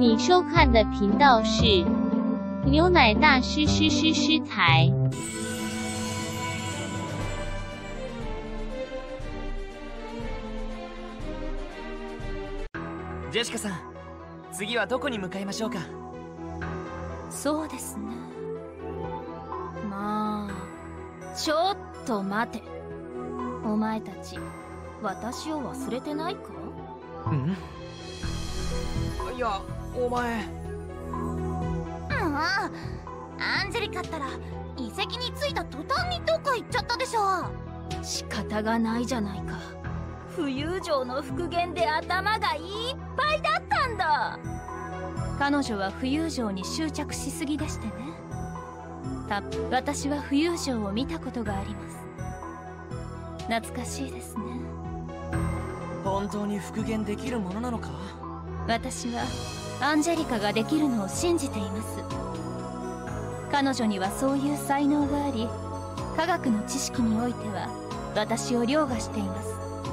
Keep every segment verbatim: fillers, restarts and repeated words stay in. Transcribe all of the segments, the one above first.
你收看的频道是牛奶大师师师师台。 ジェシカさん、次はどこに向かいましょうか。 そうですね。まあ、ちょっと待て。お前たち、私を忘れてないか？ ん？いや、お前。 うん、アンジェリカったら遺跡に着いた途端にどっか行っちゃったでしょ。 仕方がないじゃないか。浮遊城の復元で頭がいっぱいだったんだ。彼女は浮遊城に執着しすぎでしてね。た私は浮遊城を見たことがあります。懐かしいですね。 本当に復元できるものなのか？ 私はアンジェリカができるのを信じています。彼女にはそういう才能があり、科学の知識においては私を凌駕しています。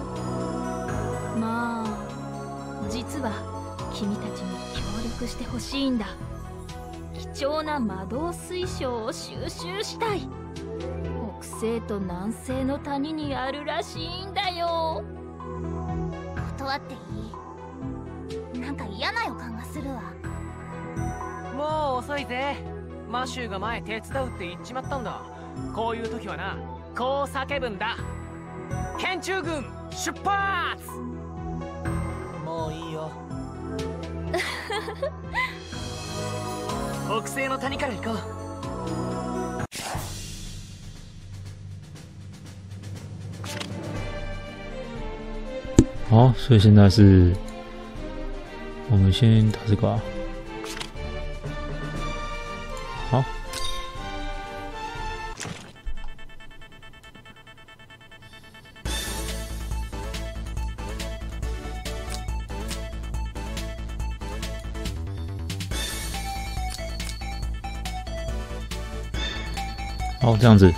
まあ、実は君たちに協力してほしいんだ。貴重な魔導水晶を収集したい。北西と南西の谷にあるらしいんだよ。 断っていい？なんか嫌な予感がするわ。 もう遅いぜ。マシューが前手伝うって言っちまったんだ。こういう時はな、こう叫ぶんだ。剣中軍出発！もういいよ。北西の谷から行こう。 好，所以现在是我们先打这个啊。好，好，这样子。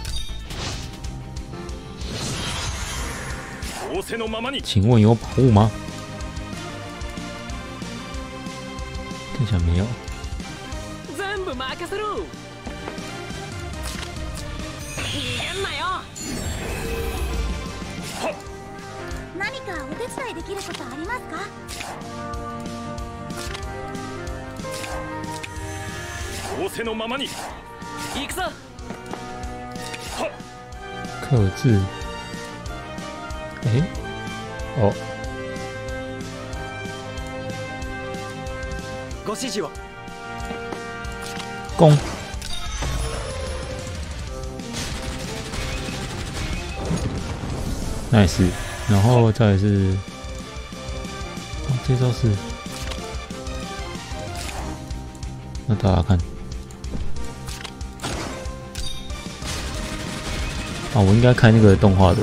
请问有宝物吗？看起来没有。 全部任せろ。逃げんなよ。 何かお手伝いできることありますか？ 仰せのままに。 行くぞ。 克制。哎，哦， ご指示を。 攻。nice， 然后再来是，哦，这招是，那大家看，啊，我应该开那个动画的。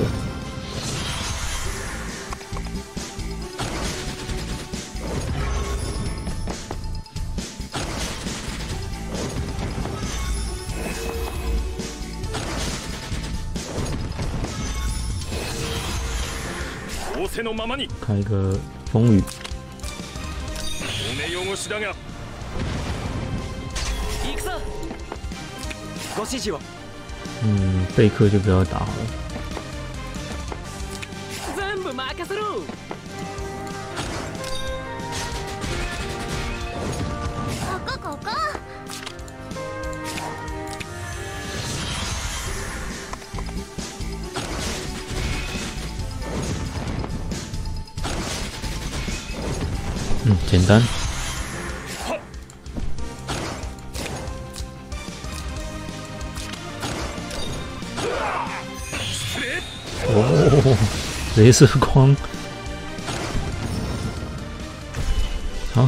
开一个风雨。 行くぞ。ご指示を。 嗯，贝克就不要打好了。 全部任せろ。 ここここ。 嗯，简单。哦，镭射光。好。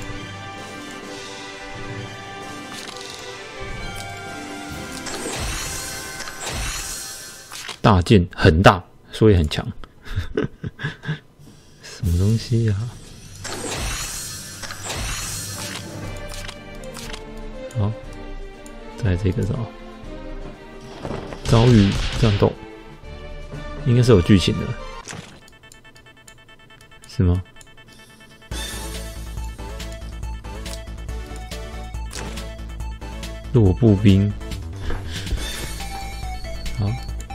大剑很大，所以很强。什么东西呀、啊？好，再来这个招，遭遇战斗，应该是有剧情的，是吗？ 落步兵。好，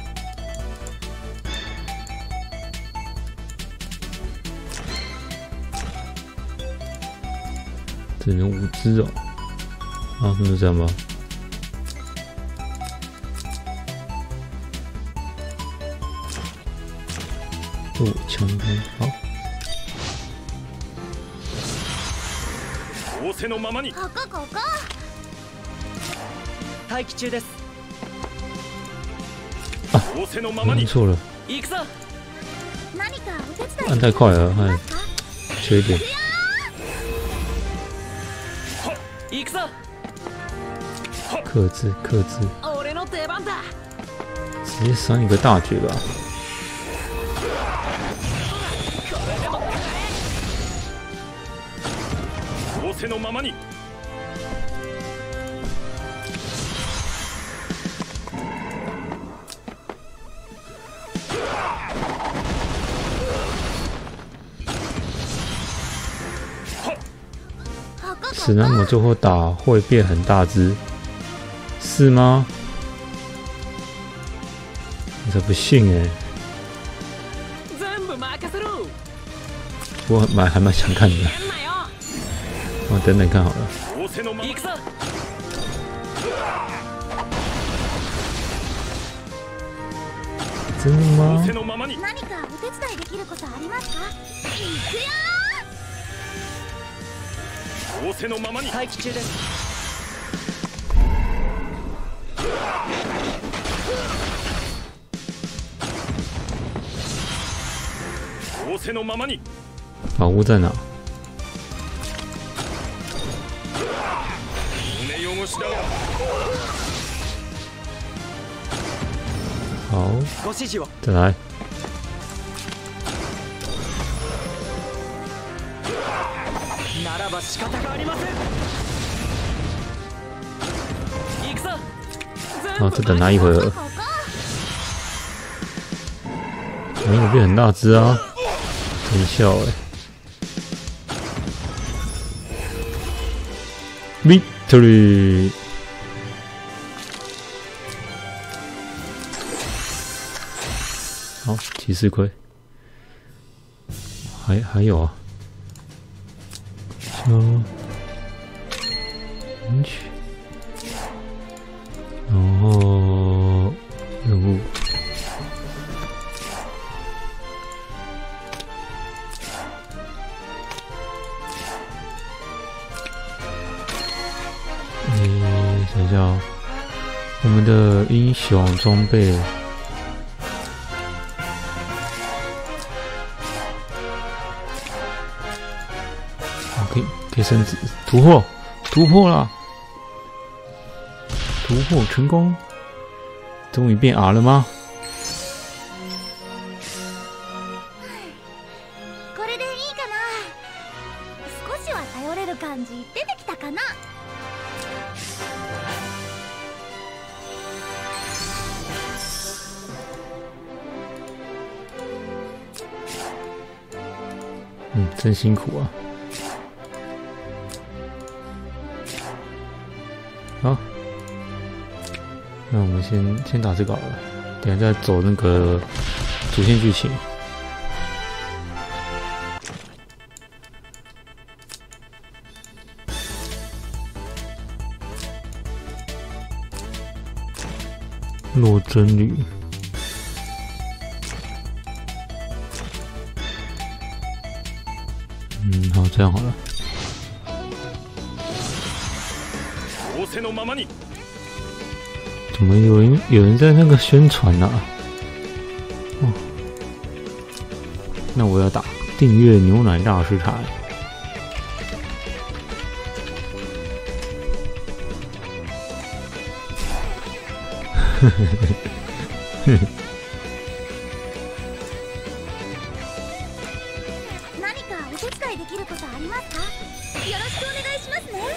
只能五只哦。啊，那就这样吧。哦，枪兵好。 仰せのままに。 ここここ。 待機中です。 仰せのままに。 按错了， 行くぞ。 何かお手伝い按太快了，哎，缺点。 行くぞ。 克制，克制， 俺の出番だ。 直接扇一个大绝吧。 仰せのままに。 史莱姆最后打会变很大只，是吗？我才不信哎、欸！ 全部任せろ。 我蛮还蛮想看的。我等等看好了。 行くぞ。 真的吗？ 仰せのままに。 何かお手伝いできることありますか？行くよ仰せのままに。 待機中です。 仰せのままに。 宝物在哪？ 胸汚しだが。 好， ご指示を。 再来。 ならば仕方がありません。行くぞ。 然后再等他一会儿。 ここ没有变很大只啊，真笑哎、欸、！Victory！ 好，骑士盔，还还有啊，消领取，然后任务。等一下哦，我们的英雄装备，好，可以可以升级，突破，突破了，突破成功，终于变 R 了吗？ これでいいかな。少しは頼れる感じ出てきたかな。 嗯，真辛苦啊！好，那我们先先打这个好了，等一下再走那个主线剧情。洛真旅。嗯，好，这样好了。 仰せのままに。 怎么有人有人在那个宣传呢、啊？哦，那我要打订阅牛奶大师台。呵呵呵呵。 何かお手伝いできることありますか？よろしくお願いしますね。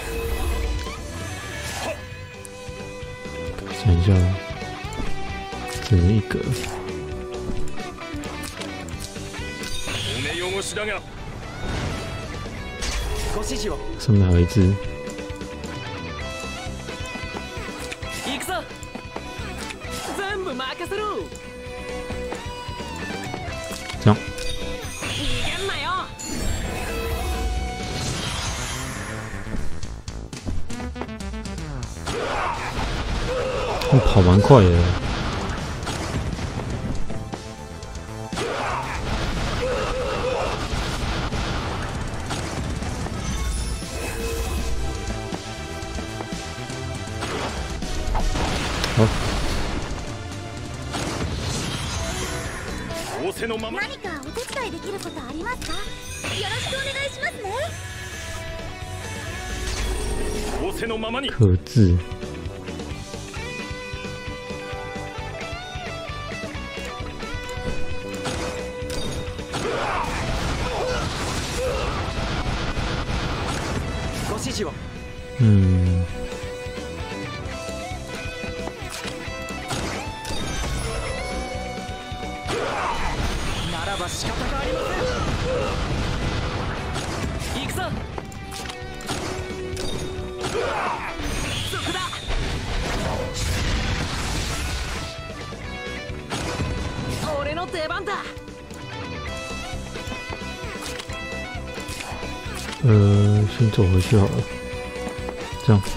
想一下，只能一格。 胸汚しだが。 ご指示を。 上面还有一只。 这样。我跑蛮快的。好。 何かお手伝いできることありますか？よろしくお願いしますね。 仰せのままに。 克制。 ご指示を。 うん。 ならば仕方がありません。行くぞ。そこだ。俺の出番だ。 呃，先走回去好了，这样。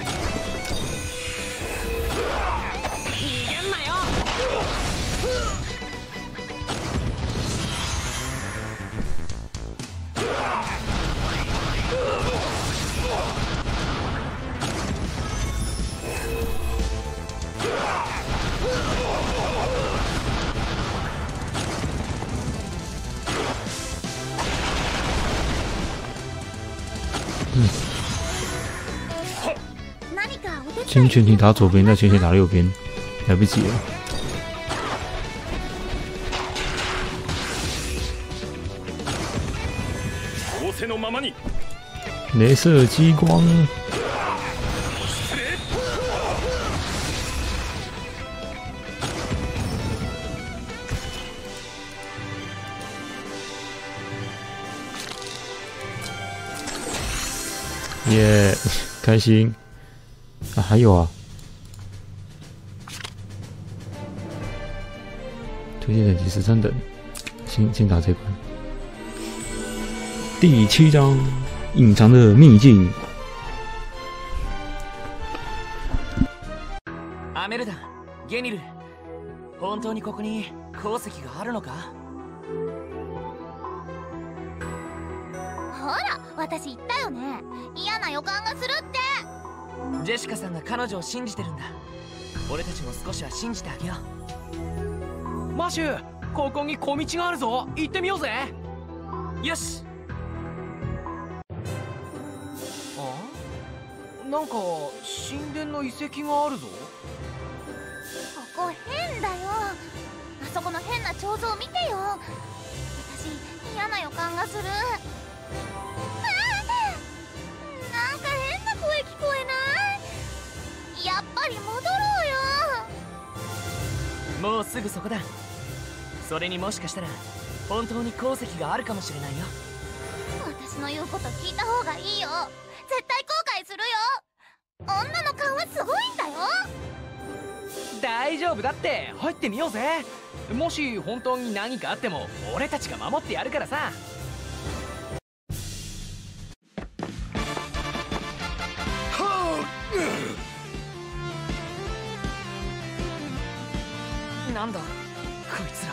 先全体打左边，再全体打右边，来不及了。雷射激光。耶、yeah, 开心啊！还有啊，推荐等级十三等，先先打这关。第七章，隐藏的秘境。 アメルダ、ゲニル、本当にここに鉱石があるのか？ ほら、私言ったよね。嫌な予感がするって。 ジェシカさんが彼女を信じてるんだ。俺たちも少しは信じてあげよう。マシュー、ここに小道があるぞ。行ってみようぜ。よし。あ？なんか神殿の遺跡があるぞ。 ここ変だよ。あそこの変な彫像見てよ。私嫌な予感がする。なんか変な声聞こえない？やっぱり戻ろうよ。 もうすぐそこだ。それにもしかしたら本当に鉱石があるかもしれないよ。 私の言うこと聞いた方がいいよ。絶対後悔するよ。女の勘はすごいんだよ。 大丈夫だって。入ってみようぜ。もし本当に何かあっても俺たちが守ってやるからさ。なんだこいつら。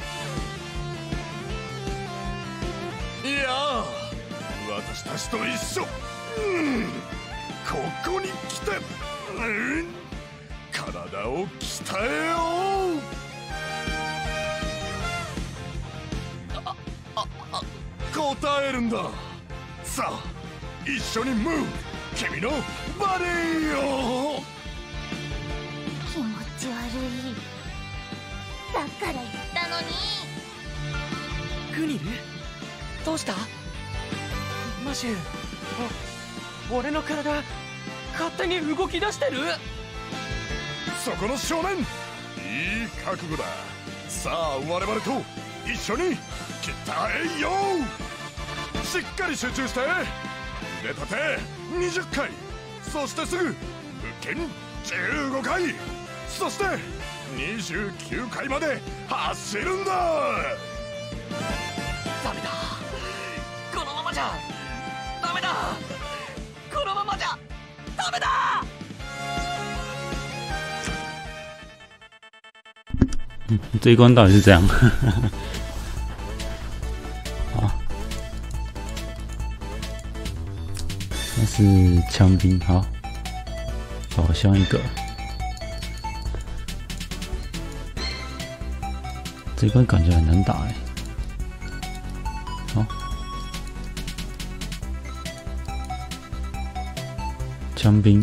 いやあ、私たちと一緒、うん、ここに来て、うん、体を鍛えよう。あああ答えるんだ。さあ一緒にムーブ。君のバディよ。 気持ち悪い。だから言ったのに。 グニル、どうした？マシュー、お俺の体勝手に動き出してる。 そこの少年、いい覚悟だ。さあ我々と一緒に鍛えよう。しっかり集中して。腕立てにじゅっかい、そしてすぐ腹筋じゅうごかい、そしてにじゅうきゅうかいまで走るんだ。 じゃダメだ。このままじゃダメだ。 嗯，这一关到底是这样？好，那是枪兵，好，宝箱一个。这一关感觉很难打哎。好，枪兵。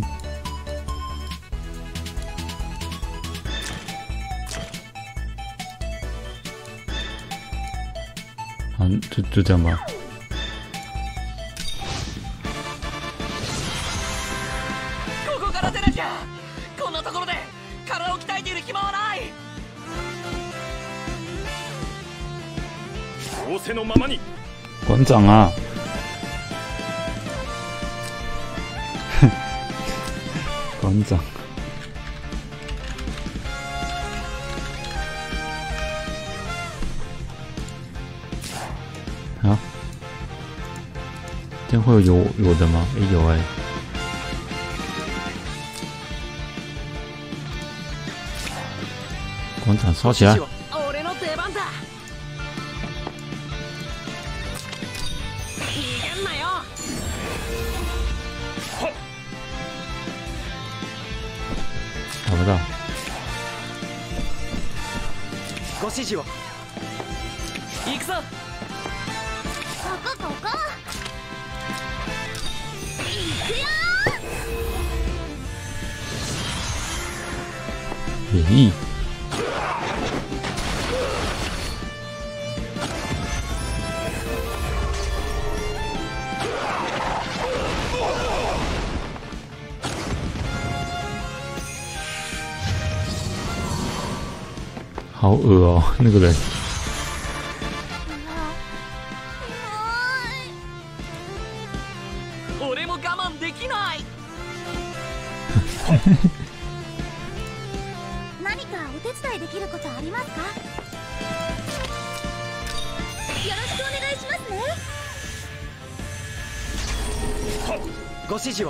好，就就这样吧。 ここから出なきゃ。こんなところで体を鍛えている暇はない。 仰せのままに。 馆长啊！馆长。啊，这样会有有的吗？哎、欸、有哎、欸。馆长烧起来！打不到。 ご指示を。行くぞ。 ここここ。行くよ演绎。好恶哦，那个人。 俺も我慢できない。 何かお手伝いできることありますか？よろしくお願いしますね。 ご指示を。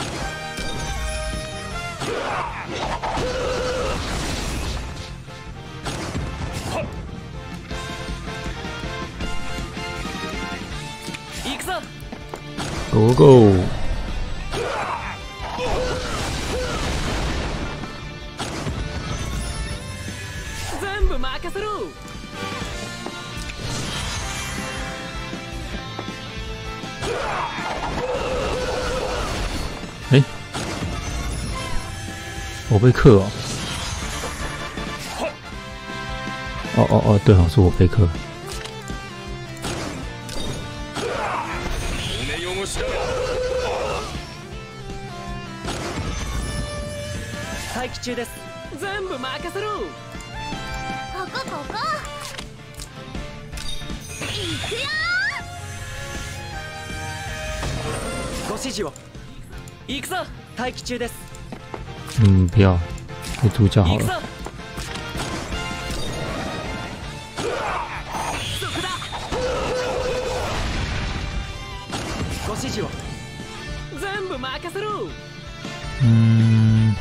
行くぞ。 Go go！ 全部任せろ。 哎、欸，我被克哦！哦哦哦，对哦，是我被克。 待機中です。全部任せろ。 ここここ。行くよご指示を。行くぞ。待機中です。 嗯，不要，给主角好了。 そこだ。ご指示を。全部任せろ。 嗯。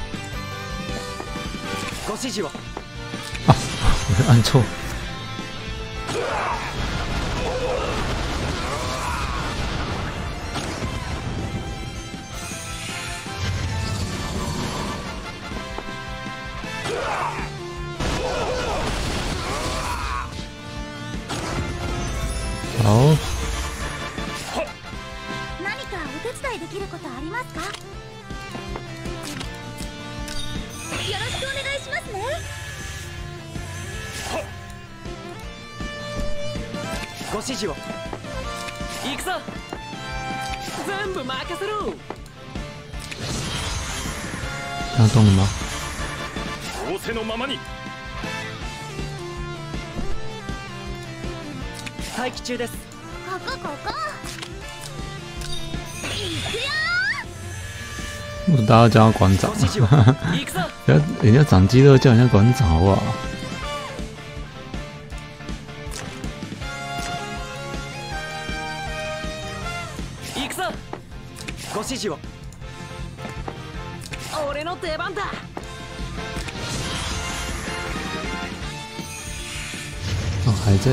ご指示を。 啊，我按错。好。 何かお手伝いできることありますか？よろしくお願いしますね。 ご指示を。行くぞ。全部任せろ。 要动了吗？ 仰せのままに。 待機中です。 ここここ。行くよ为什么大家要叫他馆长？人家人家长肌肉叫人家馆长好不好？ ご指示を。俺の出番だ。 哦，还在。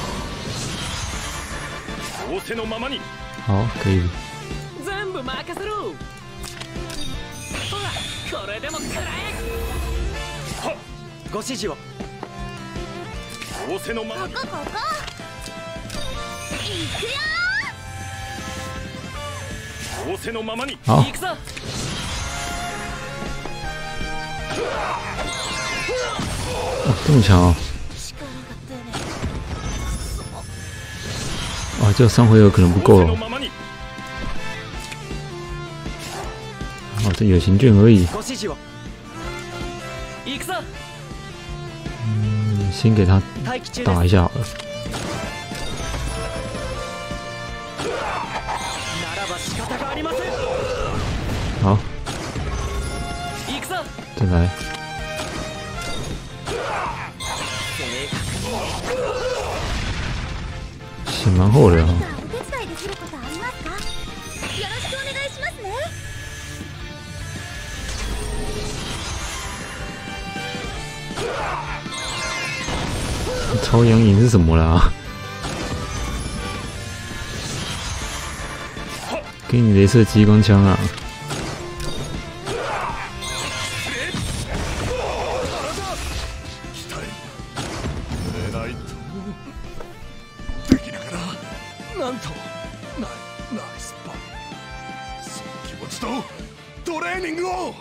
仰せのままに。 好，可以。 全部任せろ。ほら、これでも食らえ。は、ご指示を。 仰せのままに。 ここここ。行くよー。仰せのままに。 好。 行くぞ。 哦，这么强哦！哇，这三回合可能不够了。哦，这友情券而已。嗯，先给他打一下好了。好，再来。血蛮厚的哈。 お手伝いできることありますか？よろしくお願いしますね。 朝阳影是什么啦？给你雷射激光枪啊！ なんとナイナイスパス。その気持ちとトレーニングを。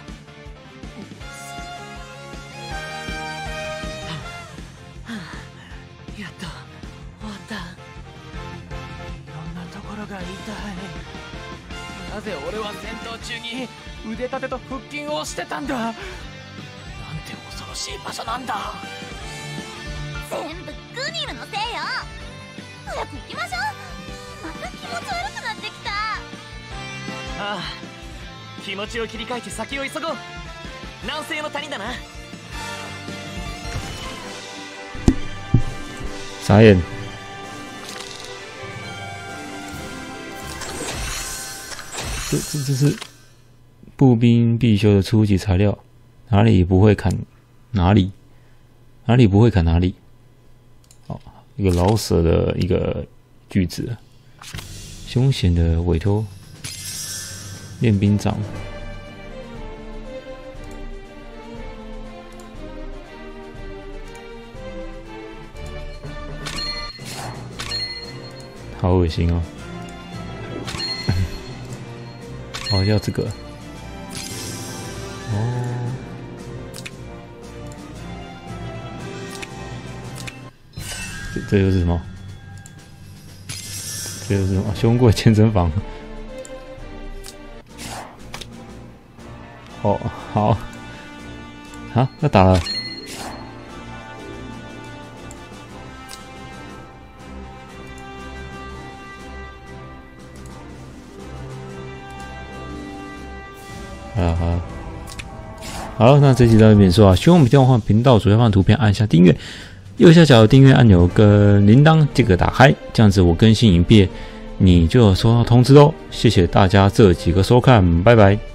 やっと終わった。いろんなところが痛い。なぜ俺は戦闘中に腕立てと腹筋をしてたんだ。なんて恐ろしい場所なんだ。 全部グニルのせいよ。早く行きましょう。また気持ち悪くなってきた。 ああ、気持ちを切り替えて先を急ごう。南西の谷だな。 傻眼。这这这是步兵必修的初级材料，哪里不会砍哪里，哪里不会砍哪里。好，一个老舍的一个句子。凶险的委托练兵长，好恶心哦！哦，要这个哦，这这又是什么？这又是什么？胸过健身房。哦，好，啊，要打了。啊好，好，那这集到这边说啊，希望我们电话频道左下方图片按下订阅，右下角的订阅按钮跟铃铛这个打开，这样子我更新影片你就有收到通知哦。谢谢大家这几个收看，拜拜。